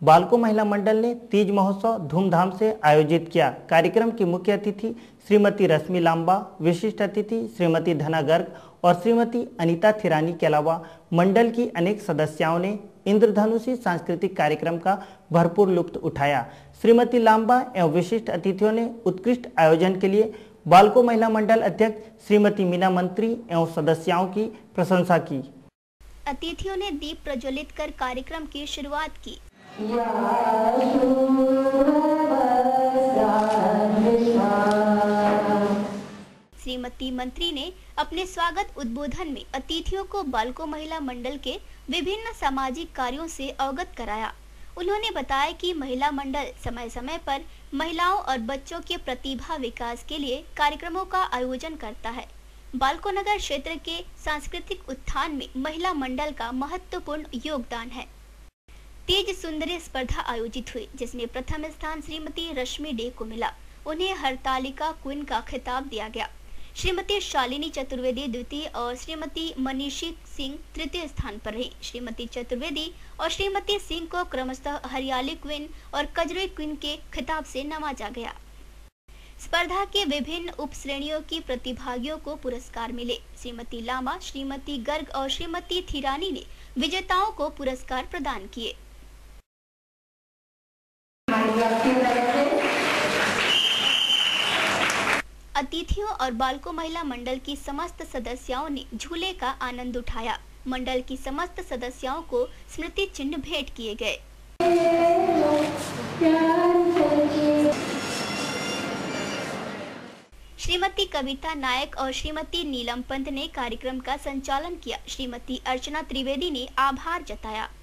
बालको महिला मंडल ने तीज महोत्सव धूमधाम से आयोजित किया। कार्यक्रम की मुख्य अतिथि श्रीमती रश्मि लांबा, विशिष्ट अतिथि श्रीमती धना गर्ग और श्रीमती अनीता थिरानी के अलावा मंडल की अनेक सदस्यों ने इंद्रधनुषी सांस्कृतिक कार्यक्रम का भरपूर लुत्फ उठाया। श्रीमती लांबा एवं विशिष्ट अतिथियों ने उत्कृष्ट आयोजन के लिए बालको महिला मंडल अध्यक्ष श्रीमती मीना मंत्री एवं सदस्यों की प्रशंसा की। अतिथियों ने दीप प्रज्वलित कर कार्यक्रम की शुरुआत की। श्रीमती मंत्री ने अपने स्वागत उद्बोधन में अतिथियों को बालको महिला मंडल के विभिन्न सामाजिक कार्यों से अवगत कराया। उन्होंने बताया कि महिला मंडल समय समय पर महिलाओं और बच्चों के प्रतिभा विकास के लिए कार्यक्रमों का आयोजन करता है। बालको नगर क्षेत्र के सांस्कृतिक उत्थान में महिला मंडल का महत्वपूर्ण योगदान है। तीज सुंदरी स्पर्धा आयोजित हुई, जिसमें प्रथम स्थान श्रीमती रश्मि डे को मिला। उन्हें हरतालिका क्वीन का खिताब दिया गया। श्रीमती शालिनी चतुर्वेदी द्वितीय और श्रीमती मनीषी सिंह तृतीय स्थान पर रही। श्रीमती चतुर्वेदी और श्रीमती सिंह को क्रमशः हरियाली क्वीन और कजरी क्वीन के खिताब से नवाजा गया। स्पर्धा के विभिन्न उप श्रेणियों की प्रतिभागियों को पुरस्कार मिले। श्रीमती लामा, श्रीमती गर्ग और श्रीमती थिरानी ने विजेताओं को पुरस्कार प्रदान किए। अतिथियों और बालको महिला मंडल की समस्त सदस्यों ने झूले का आनंद उठाया। मंडल की समस्त सदस्यों को स्मृति चिन्ह भेंट किए गए। श्रीमती कविता नायक और श्रीमती नीलम पंत ने कार्यक्रम का संचालन किया। श्रीमती अर्चना त्रिवेदी ने आभार जताया।